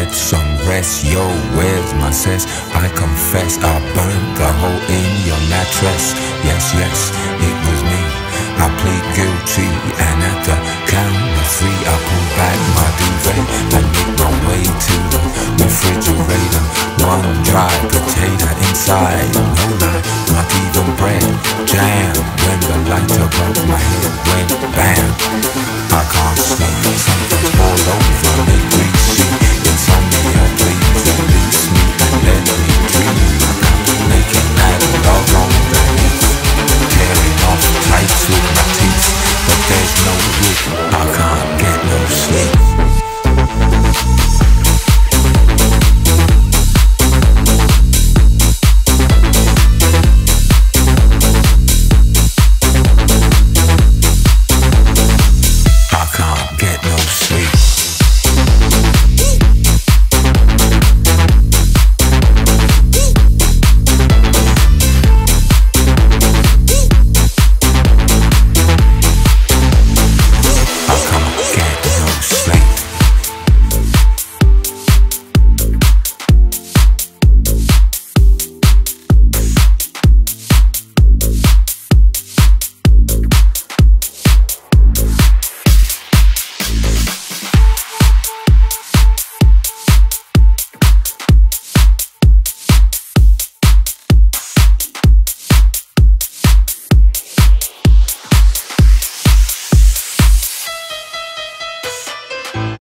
get some rest. Yo, where's my cess? I confess I burned the hole in your mattress. Yes, yes, it was me. I plead guilty, and at the count of three I pull back my duvet and make my way to the refrigerator. One dry potato inside, no lie, not even bread. Jam, when the light above my head went bam. I can't sleep, something's all over me, greasy. Insomnia, please release me and let me dream about making that love on the heat, tearing off tights with my teeth, but there's no wood.